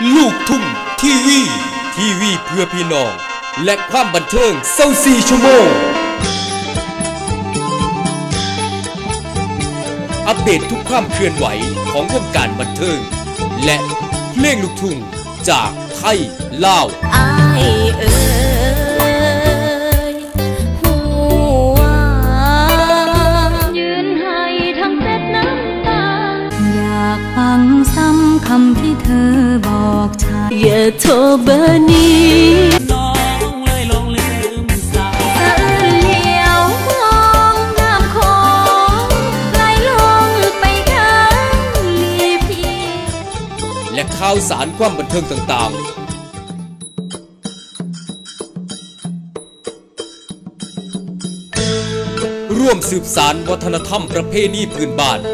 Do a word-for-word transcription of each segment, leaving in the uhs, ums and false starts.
ลูกทุ่งทีวีทีวีเพื่อพี่น้องและความบันเทิงเศร้าสี่ชั่วโมงอัปเดตทุกความเคลื่อนไหวของวงการบันเทิงและเพลงลูกทุ่งจากไทยลาวอ้ายเอ๋ยหัวยืนให้ทั้งเจ็ดน้ำตาอยากฟังซ้ำคำที่เธอบอกฉันอย่าโทรเบอร์นี้น้องเลยลงลืมสายสะอื้นเหลียวมองน้ำคงไหลลงไปข้างลีพีและข่าวสารความบันเทิงต่างๆร่วมสืบสานวัฒนธรรมประเพณีพื้นบ้าน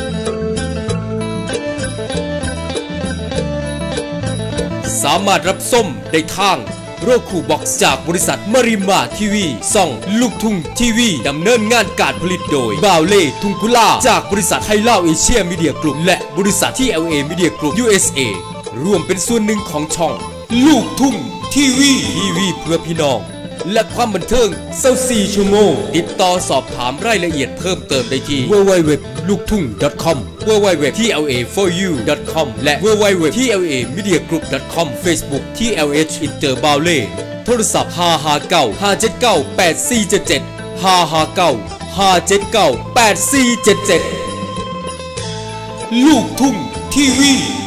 สามารถรับส้มได้ทางโรคูบ็อกซ์จากบริษัทมาริมาทีวีซ่องลูกทุ่งทีวีดำเนินงานการผลิตโดยบ่าวเล่ทุ่งกุลาจากบริษัทไฮเล่าเอเชียมีเดียกรุ๊ปและบริษัทที่ แอล เอ มีเดียกรุ๊ป ยู เอส เอ ร่วมเป็นส่วนหนึ่งของช่องลูกทุ่งทีวีทีวีเพื่อพี่น้องและความบันเทิงเศร้าสี่ชั่วโมงติดต่อสอบถามรายละเอียดเพิ่มเติมได้ที่ ดับเบิลยู ดับเบิลยู ดับเบิลยู ดอท ลูกทุ่ง ดอท คอม ดับเบิลยู ดับเบิลยู ดับเบิลยู ดอท ที แอล เอ โฟร์ ยู ดอท คอม และ ดับเบิลยู ดับเบิลยู ดับเบิลยู ดอท ที แอล เอ มีเดียกรุ๊ป ดอท คอม Facebook ที แอล เอช Inter Bowley โทรศัพท์ห้า ห้า เก้า ห้า เจ็ด เก้า แปด สี่ เจ็ด เจ็ด ห้า ห้า เก้า ห้า เจ็ด เก้า แปด สี่ เจ็ด เจ็ดลูกทุ่งทีวี